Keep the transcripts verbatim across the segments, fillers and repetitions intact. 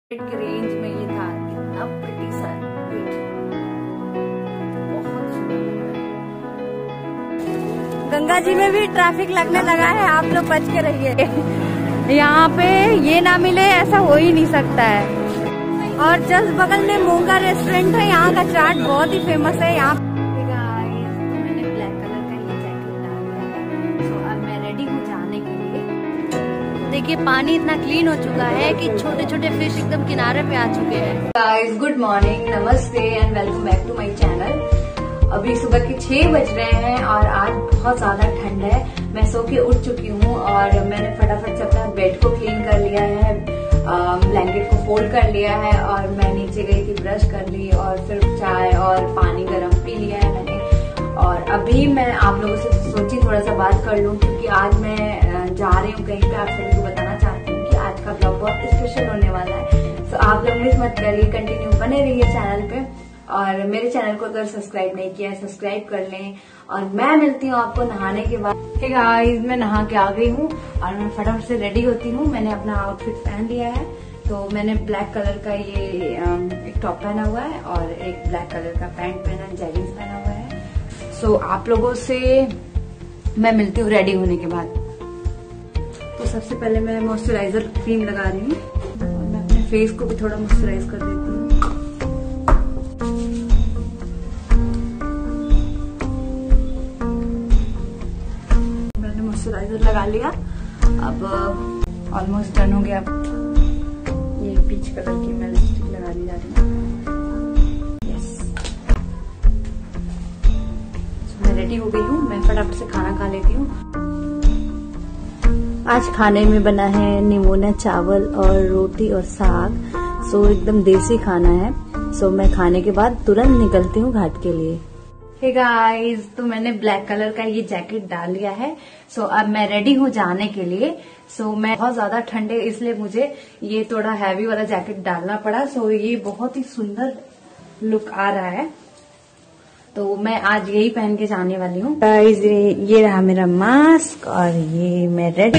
के रेंज में ये था। इतना प्रिटी सा बहुत सुंदर लग रहा है। गंगा जी में भी ट्रैफिक लगने लगा है, आप लोग बच के रहिए। यहाँ पे ये ना मिले ऐसा हो ही नहीं सकता है। और जस्ट बगल में मोंगा रेस्टोरेंट है, यहाँ का चाट बहुत ही फेमस है। यहाँ तो मैंने ब्लैक कलर का ये जैकेट डाल दिया है। तो अब मैं रेडी हूँ जाने के लिए। देखिए पानी इतना क्लीन हो चुका है कि छोटे छोटे फिश एकदम किनारे पे आ चुके हैं। गाइस गुड मॉर्निंग, नमस्ते and welcome back to my channel. अभी सुबह के छह बज रहे हैं और आज बहुत ज्यादा ठंड है। मैं सो के उठ चुकी हूँ और मैंने फटाफट से अपना बेड को क्लीन कर लिया है, ब्लैंकेट को फोल्ड कर लिया है और मैं नीचे गई थी, ब्रश कर ली और फिर चाय और पानी गर्म पी लिया है मैंने। और अभी मैं आप लोगों से सोची थोड़ा सा बात कर लूं क्योंकि आज मैं जा रही हूँ कहीं पे। आप सभी को बताना चाहती हूँ कि आज का ब्लॉग बहुत स्पेशल होने वाला है। तो आप लोग मिस मत करिए, कंटिन्यू बने रहिए चैनल पे। और मेरे चैनल को अगर सब्सक्राइब नहीं किया है सब्सक्राइब कर लें। और मैं मिलती हूँ आपको नहाने के बाद। हे गाइस, मैं नहा के आ गई हूँ और मैं फटाफट से रेडी होती हूँ। मैंने अपना आउटफिट पहन लिया है। तो मैंने ब्लैक कलर का ये एक टॉप पहना हुआ है और एक ब्लैक कलर का पैंट पहना, जैगिंग्स पहना हुआ है। सो so, आप लोगों से मैं मिलती हूँ रेडी होने के बाद। तो सबसे पहले मैं मॉइस्चराइजर क्रीम लगा रही हूँ और मैं अपने फेस को भी थोड़ा मॉइस्चराइज कर देती हूँ। मैंने मॉइस्चराइजर लगा लिया। अब ऑलमोस्ट डन हो गया। ये पीच कलर की मैं लिपस्टिक लगाने जा रही हूँ। रेडी हो गई हूँ, मैं फटाफट से खाना खा लेती हूँ। आज खाने में बना है निमोना चावल और रोटी और साग। सो एकदम देसी खाना है। सो मैं खाने के बाद तुरंत निकलती हूँ घाट के लिए। हे गाइस, तो मैंने ब्लैक कलर का ये जैकेट डाल लिया है। सो अब मैं रेडी हूँ जाने के लिए। सो मैं बहुत ज्यादा ठंड है इसलिए मुझे ये थोड़ा हैवी वाला जैकेट डालना पड़ा। सो ये बहुत ही सुंदर लुक आ रहा है। तो मैं आज यही पहन के जाने वाली हूँ। गाइस ये रहा मेरा मास्क और ये मैं रेडी।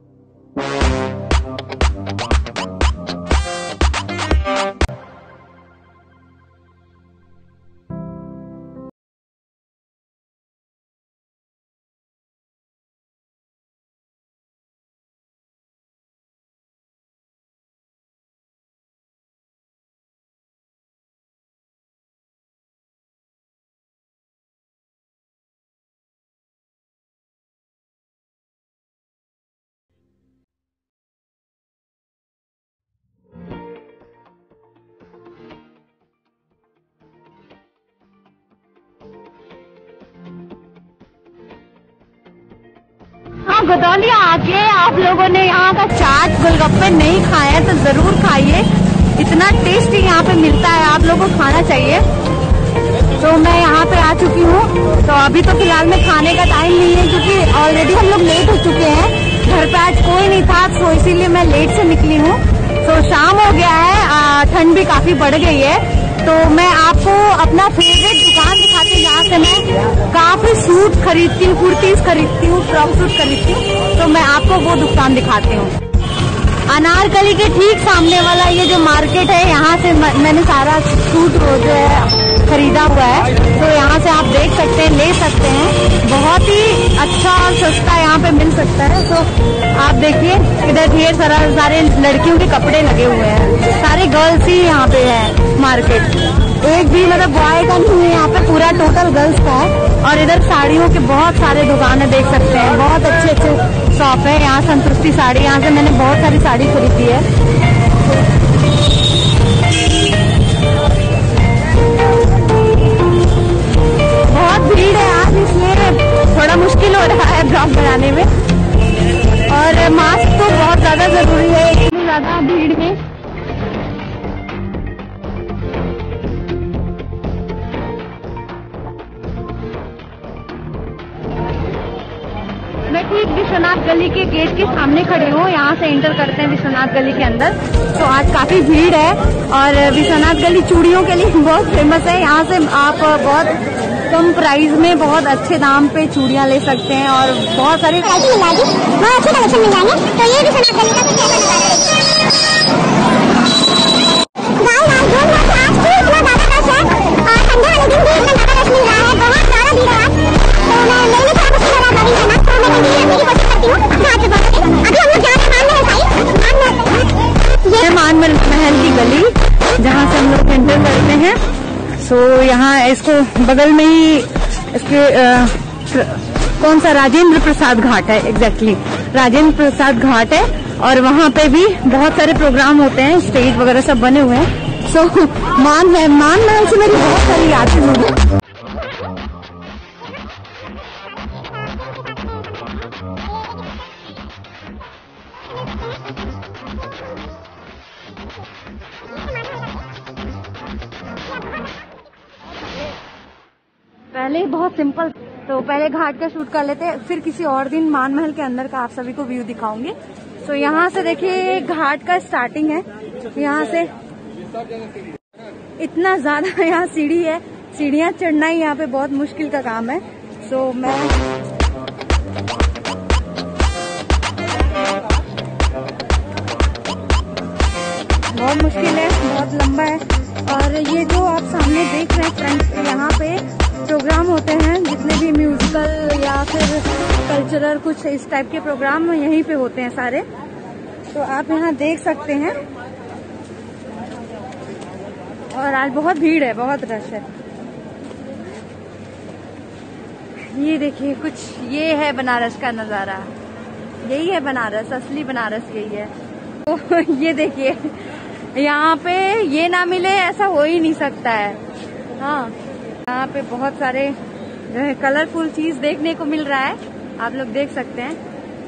गदौलिया आके आप लोगों ने यहाँ का चाट गोलगप्पे नहीं खाए हैं तो जरूर खाइए। इतना टेस्टी यहाँ पे मिलता है, आप लोगों को खाना चाहिए। तो मैं यहाँ पे आ चुकी हूँ। तो अभी तो फिलहाल में खाने का टाइम नहीं है क्योंकि ऑलरेडी हम लोग लेट हो चुके हैं। घर पे आज कोई नहीं था तो इसीलिए मैं लेट से निकली हूँ। तो शाम हो गया है, ठंड भी काफी बढ़ गई है। तो मैं आपको अपना फेवरेट दुकान दिखाती हूँ जहाँ से मैं काफी सूट खरीदती हूँ, कुर्तीज खरीदती हूँ, फ्रॉक सूट खरीदती हूँ। तो मैं आपको वो दुकान दिखाती हूँ। अनारकली के ठीक सामने वाला ये जो मार्केट है, यहाँ से मैंने सारा सूट जो है खरीदा हुआ है। तो यहाँ से आप देख सकते हैं, ले सकते हैं। बहुत ही अच्छा और सस्ता यहाँ पे मिल सकता है। तो आप देखिए इधर ढेर सारा सारे लड़कियों के कपड़े लगे हुए हैं। सारे गर्ल्स ही यहाँ पे है मार्केट। एक भी मतलब बॉय का नहीं है यहाँ पे, पूरा टोटल गर्ल्स का है। और इधर साड़ियों के बहुत सारे दुकान देख सकते हैं। बहुत अच्छे अच्छे शॉप है यहाँ। संतुष्टि साड़ी, यहाँ से मैंने बहुत सारी साड़ी खरीदी है। बहुत भीड़ है आज, इसलिए थोड़ा मुश्किल हो रहा है ब्लॉग बनाने में। और मास्क तो बहुत ज्यादा जरूरी है इतनी ज्यादा भीड़ में। मैं ठीक विश्वनाथ गली के गेट के सामने खड़ी हूँ। यहाँ से एंटर करते हैं विश्वनाथ गली के अंदर। तो आज काफी भीड़ है और विश्वनाथ गली चूड़ियों के लिए बहुत फेमस है। यहाँ से आप बहुत कम प्राइस में बहुत अच्छे दाम पे चूड़ियाँ ले सकते हैं और बहुत सारी बहुत अच्छे कलेक्शन मिल जाएंगे। तो ये विश्वनाथ गली का मान महल की गली जहाँ से हम लोग एंटर करते हैं। सो so, यहाँ इसको बगल में ही इसके आ, कौन सा राजेंद्र प्रसाद घाट है, एग्जैक्टली राजेंद्र प्रसाद घाट है। और वहाँ पे भी बहुत सारे प्रोग्राम होते हैं, स्टेज वगैरह सब बने हुए हैं। सो so, मान मान महल से मेरी बहुत सारी यादें जुड़ी। पहले बहुत सिंपल, तो पहले घाट का शूट कर लेते हैं, फिर किसी और दिन मान महल के अंदर का आप सभी को व्यू दिखाऊंगी। तो यहाँ से देखिए घाट का स्टार्टिंग है, यहाँ से इतना ज्यादा यहाँ सीढ़ी है, सीढ़ियाँ चढ़ना ही यहाँ पे बहुत मुश्किल का काम है। सो मैं बहुत मुश्किल है, बहुत लंबा है। और ये जो आप सामने देख रहे हैं फ्रंट, यहाँ पे प्रोग्राम होते हैं, जितने भी म्यूजिकल या फिर कल्चरल कुछ इस टाइप के प्रोग्राम यहीं पे होते हैं सारे। तो आप यहाँ देख सकते हैं। और आज बहुत भीड़ है, बहुत रश है। ये देखिए कुछ, ये है बनारस का नजारा, यही है बनारस, असली बनारस यही है। तो ये देखिए यहाँ पे ये ना मिले ऐसा हो ही नहीं सकता है। हाँ, यहाँ पे बहुत सारे जो है कलरफुल चीज देखने को मिल रहा है, आप लोग देख सकते हैं।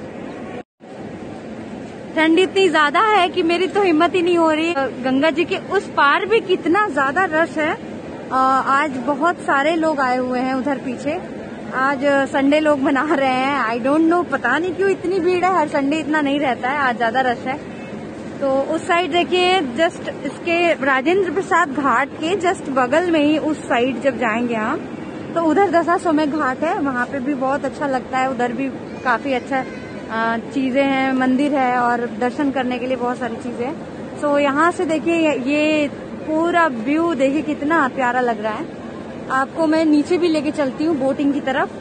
ठंड इतनी ज्यादा है कि मेरी तो हिम्मत ही नहीं हो रही। गंगा जी के उस पार भी कितना ज्यादा रश है। आज बहुत सारे लोग आए हुए हैं उधर पीछे, आज संडे लोग मना रहे हैं। आई डोंट नो, पता नहीं क्यों इतनी भीड़ है, हर संडे इतना नहीं रहता है, आज ज्यादा रश है। तो उस साइड देखिए, जस्ट इसके राजेंद्र प्रसाद घाट के जस्ट बगल में ही उस साइड जब जाएंगे हम, तो उधर दशाश्वमेध घाट है, वहाँ पे भी बहुत अच्छा लगता है। उधर भी काफी अच्छा चीजें हैं, मंदिर है और दर्शन करने के लिए बहुत सारी चीजें हैं। सो यहाँ से देखिए ये पूरा व्यू देखिए कितना प्यारा लग रहा है। आपको मैं नीचे भी लेके चलती हूँ बोटिंग की तरफ।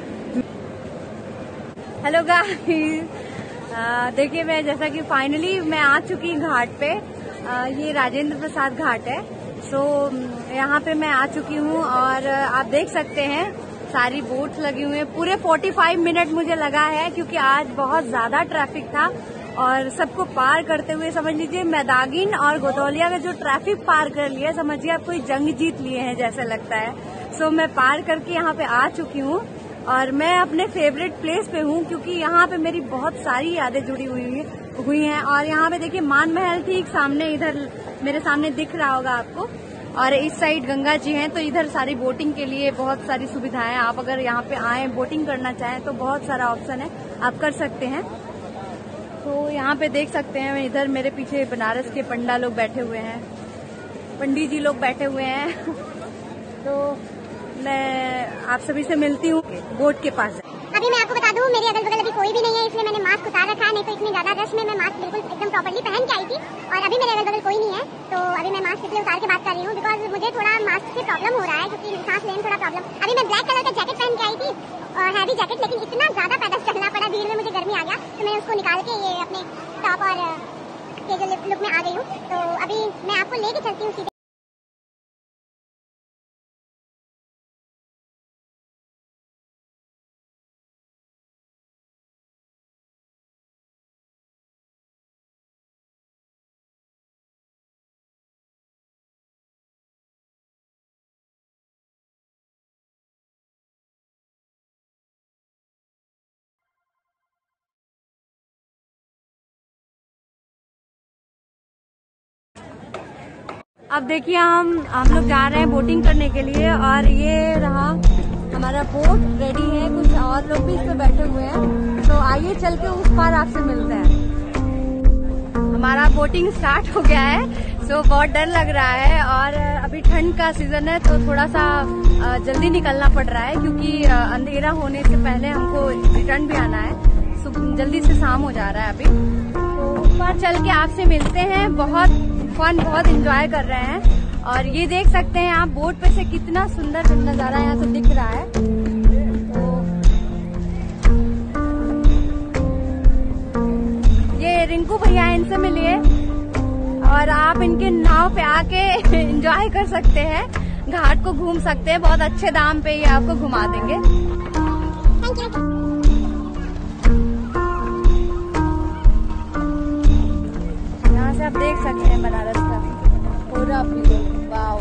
हेलो गाइस, देखिए मैं जैसा कि फाइनली मैं आ चुकी हूँ घाट पे। आ, ये राजेंद्र प्रसाद घाट है। सो यहाँ पे मैं आ चुकी हूँ और आप देख सकते हैं सारी बोट्स लगी हुई हैं। पूरे पैंतालीस मिनट मुझे लगा है, क्योंकि आज बहुत ज्यादा ट्रैफिक था और सबको पार करते हुए समझ लीजिए मैदागिन और गोदौलिया का जो ट्रैफिक पार कर लिया, समझिए आप कोई जंग जीत लिए हैं जैसे लगता है। सो मैं पार करके यहाँ पे आ चुकी हूँ और मैं अपने फेवरेट प्लेस पे हूँ, क्योंकि यहाँ पे मेरी बहुत सारी यादें जुड़ी हुई हुई हैं। और यहाँ पे देखिए मान महल ठीक सामने, इधर मेरे सामने दिख रहा होगा आपको, और इस साइड गंगा जी हैं। तो इधर सारी बोटिंग के लिए बहुत सारी सुविधाएं, आप अगर यहाँ पे आए बोटिंग करना चाहें तो बहुत सारा ऑप्शन है, आप कर सकते हैं। तो यहाँ पे देख सकते हैं, इधर मेरे पीछे बनारस के पंडा लोग बैठे हुए हैं, पंडित जी लोग बैठे हुए हैं। तो मैं आप सभी से मिलती हूँ बोट के पास। अभी मैं आपको बता दूं, मेरे अगल बगल अभी कोई भी नहीं है, इसलिए मैंने मास्क उतार रखा है, नहीं तो इतनी ज्यादा रश में मैं मास्क बिल्कुल एकदम प्रॉपर्ली पहन के आई थी। और अभी मेरे अगल बगल कोई नहीं है, तो अभी मैं मास्क इसलिए उतार के बात कर रही हूँ, बिकॉज मुझे थोड़ा मास्क से प्रॉब्लम हो रहा है, क्योंकि सांस लेने में थोड़ा प्रॉब्लम। अभी मैं ब्लैक कलर का जैकेट पहन के आई थी, हैवी जैकेट, लेकिन इतना ज्यादा पैदल चलना पड़ा, भीड़ में मुझे गर्मी आ गया, तो मैं उसको निकाल के ये अपने टॉप और कैजुअल लुक में आ गई हूँ। तो अभी मैं आपको लेके चलती हूँ सीधे। अब देखिए हम हम लोग जा रहे हैं बोटिंग करने के लिए, और ये रहा हमारा बोट रेडी है, कुछ और लोग भी इस पे बैठे हुए हैं। तो आइए चल के उस पार आपसे मिलते हैं। हमारा बोटिंग स्टार्ट हो गया है। सो बहुत डर लग रहा है, और अभी ठंड का सीजन है तो थोड़ा सा जल्दी निकलना पड़ रहा है, क्योंकि अंधेरा होने से पहले हमको रिटर्न भी आना है। जल्दी से शाम हो जा रहा है अभी। तो उस पार चल के आपसे मिलते हैं। बहुत फन, बहुत एंजॉय कर रहे हैं। और ये देख सकते हैं आप बोट पे से कितना सुंदर नजारा यहाँ से दिख रहा है। तो ये रिंकू भैया, इनसे मिलिए। और आप इनके नाव पे आके एंजॉय कर सकते हैं, घाट को घूम सकते हैं। बहुत अच्छे दाम पे ये आपको घुमा देंगे। यहाँ से आप देख सकते हैं बनारस का पूरा व्यू। वाओ,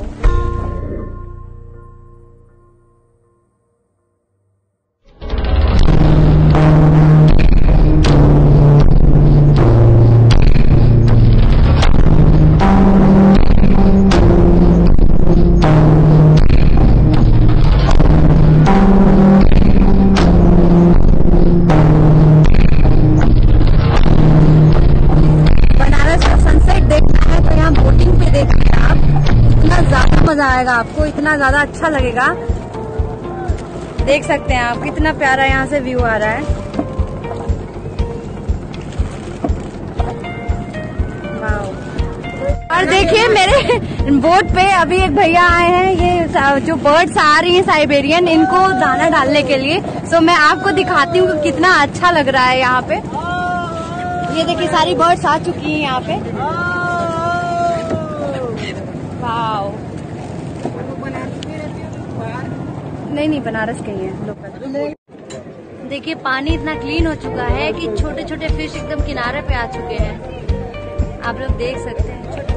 मजा आएगा आपको, इतना ज्यादा अच्छा लगेगा। देख सकते हैं आप कितना प्यारा यहाँ से व्यू आ रहा है। वाओ। और देखिए मेरे बोट पे अभी एक भैया आए हैं, ये जो बर्ड्स आ रही हैं साइबेरियन, इनको दाना डालने के लिए। सो मैं आपको दिखाती हूँ कि कितना अच्छा लग रहा है यहाँ पे। ये देखिए सारी बर्ड्स आ चुकी हैं यहाँ पे। वाओ। नहीं नहीं, बनारस के ही है लोकल। देखिए पानी इतना क्लीन हो चुका है कि छोटे छोटे फिश एकदम किनारे पे आ चुके हैं, आप लोग देख सकते हैं छोटे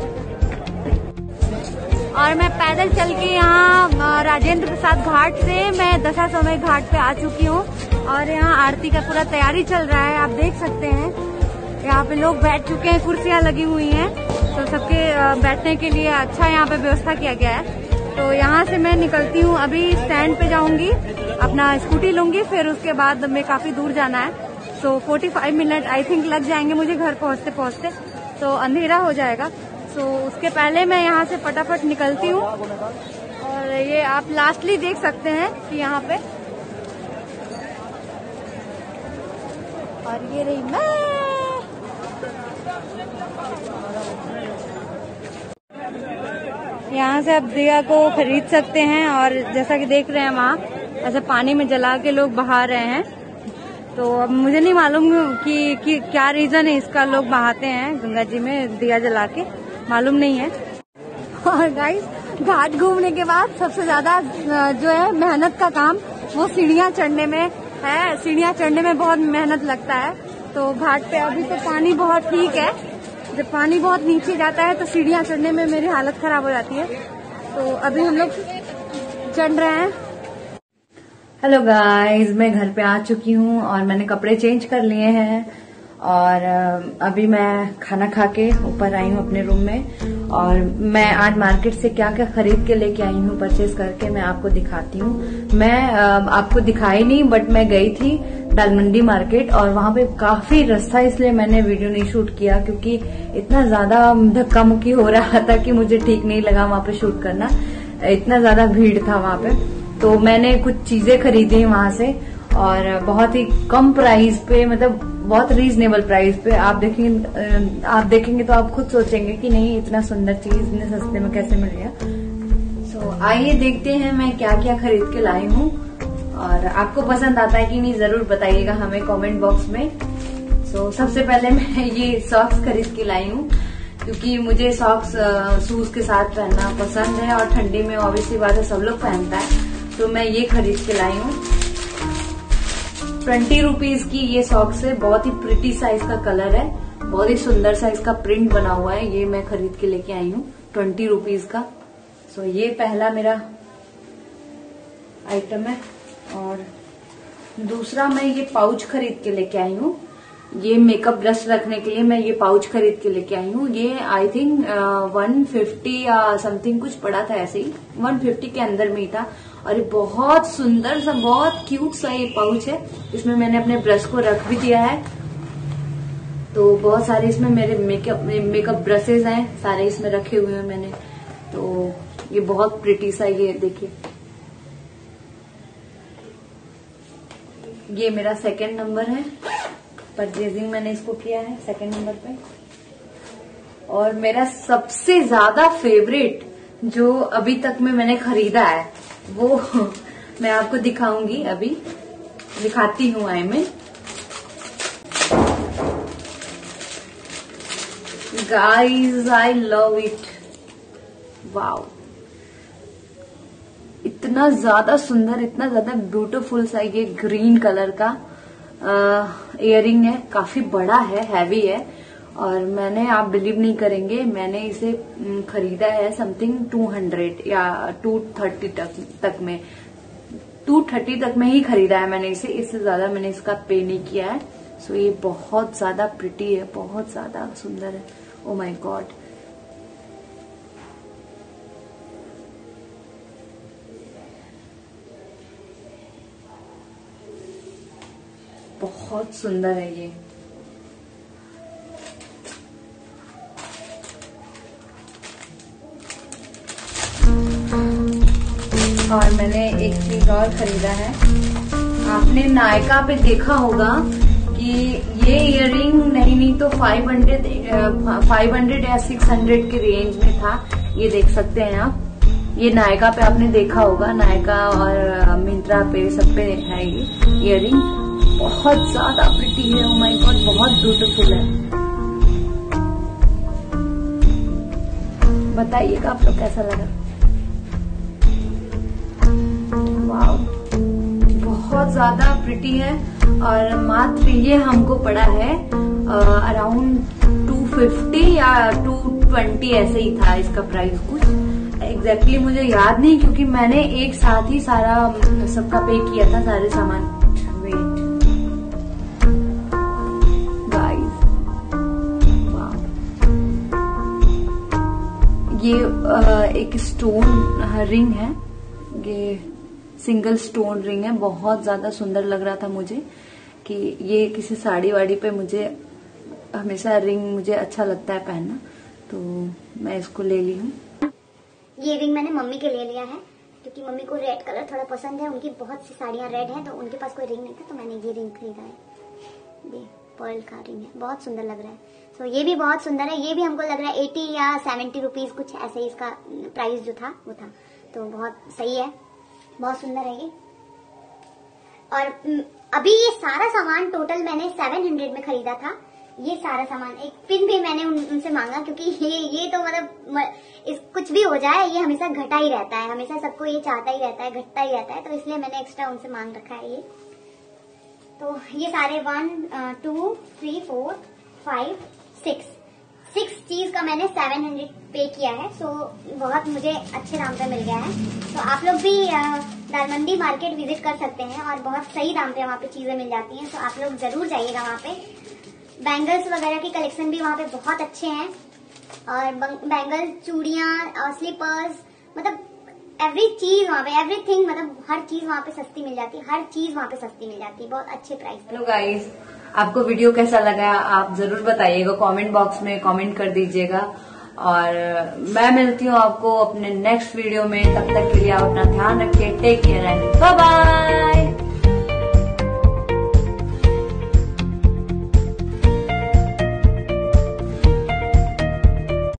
छोटे। और मैं पैदल चल के यहाँ राजेंद्र प्रसाद घाट से मैं दशाश्वमेध घाट पे आ चुकी हूँ। और यहाँ आरती का पूरा तैयारी चल रहा है, आप देख सकते हैं। यहाँ पे लोग बैठ चुके हैं, कुर्सियाँ लगी हुई हैं, तो सबके बैठने के लिए अच्छा यहाँ पे व्यवस्था किया गया है। तो यहाँ से मैं निकलती हूँ, अभी स्टैंड पे जाऊंगी, अपना स्कूटी लूंगी, फिर उसके बाद में काफी दूर जाना है। सो पैंतालीस मिनट आई थिंक लग जाएंगे मुझे घर पहुँचते पहुँचते, तो अंधेरा हो जाएगा। सो उसके पहले मैं यहाँ से फटाफट निकलती हूँ। और ये आप लास्टली देख सकते हैं कि यहाँ पे, और ये रही मैं। यहाँ से आप दिया को खरीद सकते हैं, और जैसा कि देख रहे हैं वहाँ ऐसे पानी में जला के लोग बहा रहे हैं। तो अब मुझे नहीं मालूम कि, कि क्या रीजन है इसका, लोग बहाते हैं गंगा जी में दिया जला के, मालूम नहीं है। और गाइस घाट घूमने के बाद सबसे ज्यादा जो है मेहनत का काम वो सीढ़ियाँ चढ़ने में है। सीढ़ियाँ चढ़ने में बहुत मेहनत लगता है। तो घाट पे अभी तो पानी बहुत ठीक है, जब पानी बहुत नीचे जाता है तो सीढ़ियाँ चढ़ने में मेरी हालत खराब हो जाती है। तो अभी हम लोग चढ़ रहे हैं। हेलो गाइस, मैं घर पे आ चुकी हूँ और मैंने कपड़े चेंज कर लिए हैं। और अभी मैं खाना खा के ऊपर आई हूँ अपने रूम में। और मैं आज मार्केट से क्या क्या खरीद के लेके आई हूँ, परचेज करके मैं आपको दिखाती हूँ। मैं आपको दिखाई नहीं, बट मैं गई थी दालमंडी मार्केट, और वहां पे काफी रश था, इसलिए मैंने वीडियो नहीं शूट किया, क्योंकि इतना ज्यादा धक्का मुक्की हो रहा था कि मुझे ठीक नहीं लगा वहां पे शूट करना, इतना ज्यादा भीड़ था वहां पे। तो मैंने कुछ चीजें खरीदी वहां से, और बहुत ही कम प्राइस पे, मतलब बहुत रीजनेबल प्राइस पे। आप देखेंगे आप देखेंगे तो आप खुद सोचेंगे कि नहीं, इतना सुंदर चीज इतने सस्ते में कैसे मिल गया। सो आइए देखते हैं मैं क्या क्या खरीद के लाई हूँ, और आपको पसंद आता है कि नहीं जरूर बताइएगा हमें कमेंट बॉक्स में। सो सबसे पहले मैं ये सॉक्स खरीद के लाई हूँ, क्योंकि मुझे सॉक्स शूज के साथ पहनना पसंद है, और ठंडी में ऑब्वियसली बात है सब लोग पहनता है, तो मैं ये खरीद के लाई हूँ। ट्वेंटी रुपीज की ये सॉक्स है, बहुत ही प्रिटी साइज का कलर है, बहुत ही सुंदर सा इसका प्रिंट बना हुआ है। ये मैं खरीद के लेके आई हूँ ट्वेंटी रुपीज का। सो ये पहला मेरा आइटम है। और दूसरा मैं ये पाउच खरीद के लेके आई हूँ, ये मेकअप ब्रश रखने के लिए मैं ये पाउच खरीद के लेके आई हूँ। ये आई थिंक वन फिफ्टी या समथिंग कुछ पड़ा था, ऐसे ही वन फिफ्टी के अंदर में ही था। और ये बहुत सुंदर सा, बहुत क्यूट सा ये पाउच है। इसमें मैंने अपने ब्रश को रख भी दिया है। तो बहुत सारे इसमें मेरे मेकअप मेकअप ब्रशेज हैं, सारे इसमें रखे हुए हैं मैंने। तो ये बहुत प्रिटी सा, ये देखिए, ये मेरा सेकंड नंबर है, परचेजिंग मैंने इसको किया है सेकंड नंबर पे। और मेरा सबसे ज्यादा फेवरेट जो अभी तक में मैंने खरीदा है वो मैं आपको दिखाऊंगी, अभी दिखाती हूँ। I mean guys I love it, wow, इतना ज्यादा सुंदर, इतना ज्यादा ब्यूटीफुल सा ये ग्रीन कलर का इयररिंग है। काफी बड़ा है, हैवी है, और मैंने, आप बिलीव नहीं करेंगे, मैंने इसे खरीदा है समथिंग टू हंड्रेड या टू थर्टी तक तक में टू थर्टी तक में ही खरीदा है मैंने इसे। इससे ज्यादा मैंने इसका पे नहीं किया है। सो ये बहुत ज्यादा प्रिटी है, बहुत ज्यादा सुंदर है। ओ माय गॉड, बहुत सुंदर है ये। और मैंने एक चीज और खरीदा है। आपने नायका पे देखा होगा कि ये इयररिंग नहीं नहीं तो फाइव हंड्रेड फाइव हंड्रेड या सिक्स हंड्रेड के रेंज में था। ये देख सकते हैं आप, ये नायका पे आपने देखा होगा, नायका और मिंत्रा पे सब पे है ये इयररिंग। बहुत ज्यादा प्रिटी है, ओ माय गॉड, बहुत ब्यूटीफुल है। बताइएगा आप लोग कैसा लगा। वाओ, बहुत ज्यादा प्रिटी है। और मात्र ये हमको पड़ा है अराउंड टू फिफ्टी या टू ट्वेंटी, ऐसे ही था इसका प्राइस। कुछ एग्जैक्टली exactly मुझे याद नहीं, क्योंकि मैंने एक साथ ही सारा सबका पे किया था, सारे सामान। वेट गाइस, वाओ, ये आ, एक स्टोन रिंग है, ये सिंगल स्टोन रिंग है। बहुत ज्यादा सुंदर लग रहा था मुझे कि ये किसी साड़ी वाड़ी पे, मुझे हमेशा रिंग मुझे अच्छा लगता है पहनना, तो मैं इसको ले ली हूँ। ये रिंग मैंने मम्मी के लिए लिया है, क्योंकि मम्मी को रेड कलर थोड़ा पसंद है। उनकी बहुत सी साड़ियाँ रेड हैं, तो उनके पास कोई रिंग नहीं था, तो मैंने ये रिंग खरीदा है। ये पर्ल का रिंग है, बहुत सुंदर लग रहा है। तो ये भी बहुत सुंदर है। ये भी हमको लग रहा है एटी या सेवेंटी रुपीज कुछ ऐसे ही इसका प्राइस जो था वो था। तो बहुत सही है, बहुत सुंदर है ये। और अभी ये सारा सामान टोटल मैंने सेवन हंड्रेड में खरीदा था। ये सारा सामान, एक पिन भी मैंने उन, उनसे मांगा, क्योंकि ये ये तो मतलब इस कुछ भी हो जाए, ये हमेशा घटा ही रहता है, हमेशा सबको ये चाहता ही रहता है, घटता ही रहता है। तो इसलिए मैंने एक्स्ट्रा उनसे मांग रखा है ये। तो ये सारे one two three four five six six चीज का मैंने सेवन हंड्रेड पे किया है। सो बहुत मुझे अच्छे दाम पे मिल गया है। तो आप लोग भी दालमंडी मार्केट विजिट कर सकते हैं, और बहुत सही दाम पे वहाँ पे चीजें मिल जाती हैं। तो आप लोग जरूर जाइएगा वहाँ पे। बैंगल्स वगैरह की कलेक्शन भी वहाँ पे बहुत अच्छे हैं, और बैंगल, चूड़ियाँ, स्लीपर्स, मतलब एवरी चीज वहाँ पे, एवरीथिंग, मतलब हर चीज वहाँ पे सस्ती मिल जाती है। हर चीज वहाँ पे सस्ती मिल जाती है, बहुत अच्छे प्राइस पे। हेलो गाइस, आपको वीडियो कैसा लगा आप जरूर बताइएगा, कमेंट बॉक्स में कमेंट कर दीजिएगा। और मैं मिलती हूँ आपको अपने नेक्स्ट वीडियो में। तब तक के लिए आप अपना ध्यान रखिए। Take care and bye bye.